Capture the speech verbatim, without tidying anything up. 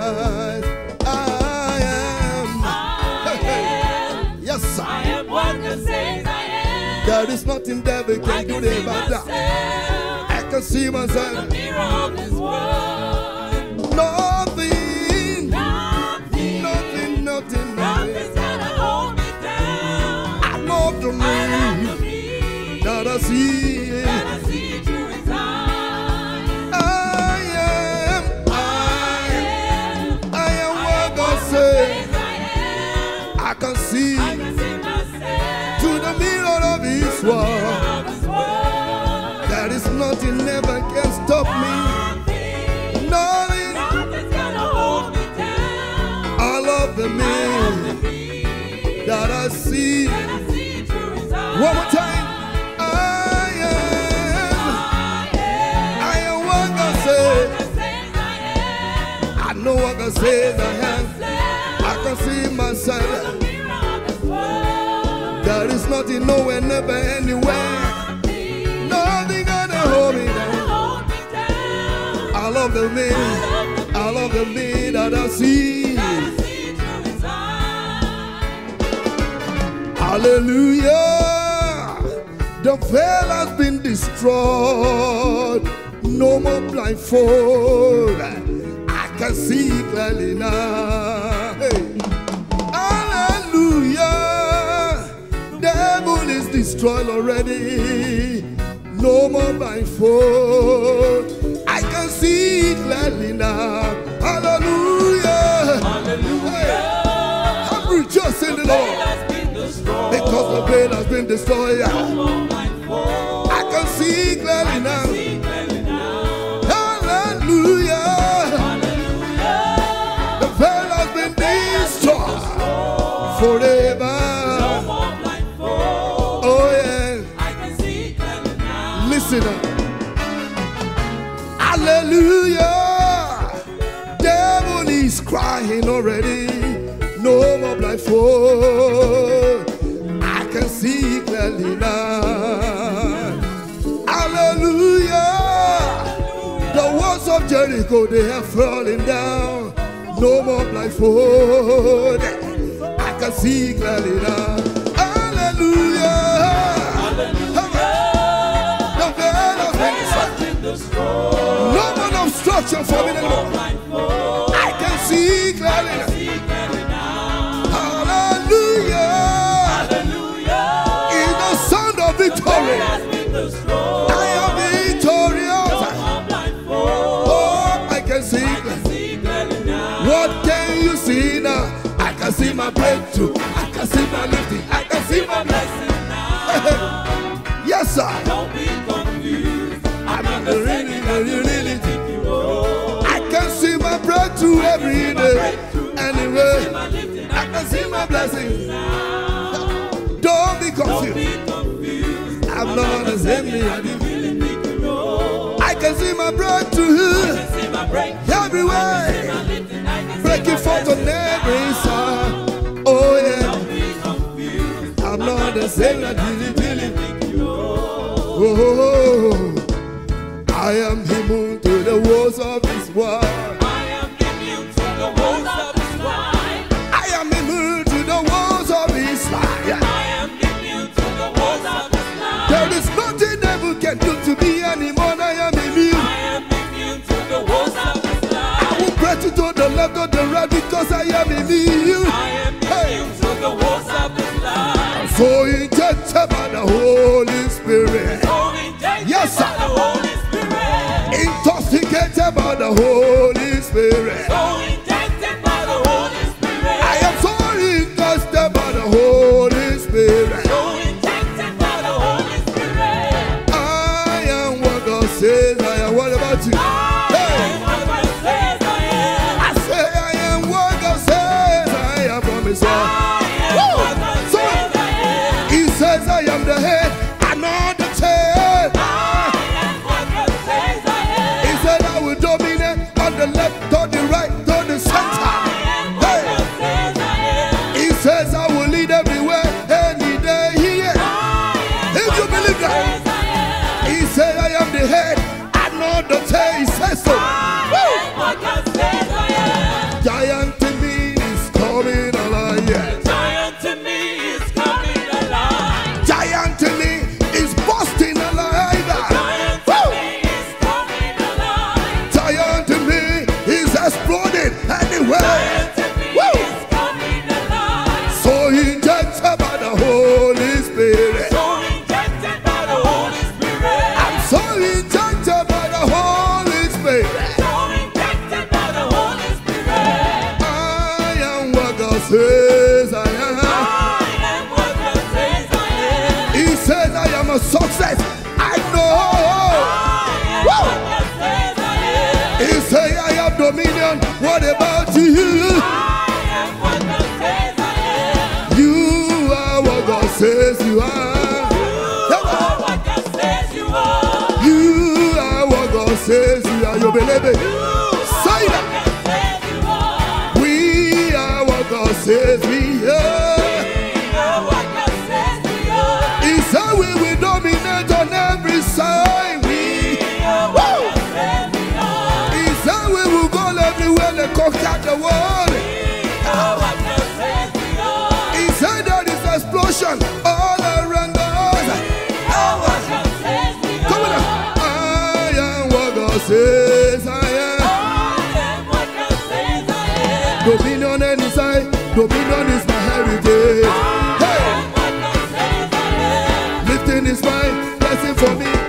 sacrifice. I am. I am. Yes, sir. I am what God says I am. There is nothing devil I can do can see about that. myself I can see in the myself. mirror of this world. Nothing, Nothing, nothing, nothing, nothing's nothing. gonna hold me down. I love the I love the me me that I see. that I see through His eyes. I am, I am. I am I what am God what says. God says I am. I can see I can see myself to the mirror of His in the word. mirror of His word. There is nothing never can stop me. Nothing, Nothing. nothing's gonna hold me down. I love the I love me the me that I see. that I see through His eyes. One more time. I am, I am. I am what God What says. God says I am. I know what God says I am. Myself I can see in the myself. mirror of His word. There is nothing, nowhere, never, anywhere. Nothing, Nothing gonna hold me gonna down. hold me down. I love the me. I love the me that I see. That I see through His eyes. Hallelujah. The veil has been destroyed. No more blindfold. I can see clearly now. Hey. Hallelujah. Devil is destroyed already. No more blindfold. I can see clearly now. Hallelujah. Hallelujah. I'm rejoicing in the Lord. Has been destroyed. Because the veil has been destroyed. No more blindfold. I can see clearly now. See clearly now. Hallelujah. Hallelujah. The veil has been destroyed forever. No more blindfold. Oh yeah. I can see clearly now. Listen up. Hallelujah. Devil is crying already. No more blindfold. I can see clearly now. Hallelujah. The walls of Jericho, they have fallen down. No more blindfold. I can see clearly now. Hallelujah. The veil has been destroyed. No more obstruction for me anymore. I can see clearly now. Hallelujah. In the sound of victory, I am victorious. Oh, I can see clearly. What can you see now? I can see my breakthrough. I can see my lifting. I can see my blessing. Yes, sir. Don't be confused. I'm not the really, really, really. I can see my breakthrough every day. Anyway, I can see my blessing. Don't be confused. I'm not the same me. I can see my breakthrough everywhere. Breaking forth on every side. Oh yeah. I'm not the same. Oh, I am immune to the walls of this world. I am immune to the walls of this life. I am immune to the walls of this life. I am immune to the walls of this life. There is nothing devil can do to me anymore. I am immune. I am immune to the walls of this life. I will pray to the left or the right because I am immune. I am immune to the walls of this life. So injected by the Holy Spirit. So injected Yes, sir. by the Holy Spirit. Intoxicated by the Holy Spirit. So injected by the Holy Spirit. I am so intoxicated by the Holy Spirit. So injected by the Holy Spirit. I am what God says I am. What about you? I am what God says I am. I say I am what God says I am from His I heart. am Woo! what God So says I am. He says I am the head and not the tail. I am what God says I am. He said I will dominate on the left, on the right, on the center. I am what Hey. God says I am. He says I will lead everywhere, any day here. If you believe that, He said I am the head and not the tail. He says so. Woo! Anyway, woo! So injected by the Holy Spirit. So injected by the Holy Spirit. I'm so injected by the Holy Spirit. So injected by the Holy Spirit. I am what God says I am. I am what God says I am. He says I am a success. I know. I am what God says I am. He says I have dominion. What about you? I am what God says I am. You are what God says you are. You are what God says you are. You are what God says you are. You believe it? Say that. God says you are. We are what God says we are. We are what God says we are. He said we will dominate on every side. We, We are what God says we are. he said we will go everywhere and conquer the world. We are what God says we are. He said there is explosion all around us. We are what God says we Come on are. now. I am what God says I am. I am what God says I am. Dominion inside. Dominion is my heritage. I Hey, am what God says I am. lifting is my blessing for me.